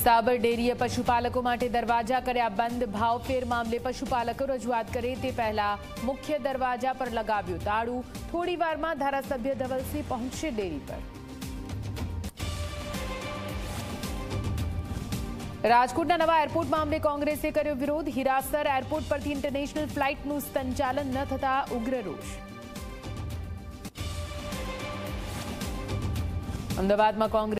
સાબર ડેરીએ પશુપાલકો માટે દરવાજા કર્યા બંધ. ભાવફેર મામલે પશુપાલકો રજૂઆત કરે તે પહેલા મુખ્ય દરવાજા પર લગાવ્યું તાળું. થોડી વારમાં ધારાસભ્ય ધવલસિંહ પહોંચશે ડેરી પર. રાજકોટના નવા એરપોર્ટ મામલે કોંગ્રેસે કર્યો વિરોધ. હીરાસર એરપોર્ટ પરથી ઇન્ટરનેશનલ ફ્લાઇટનું સંચાલન ન થતા ઉગ્ર રોષ. અમદાવાદમાં કોંગ્રેસ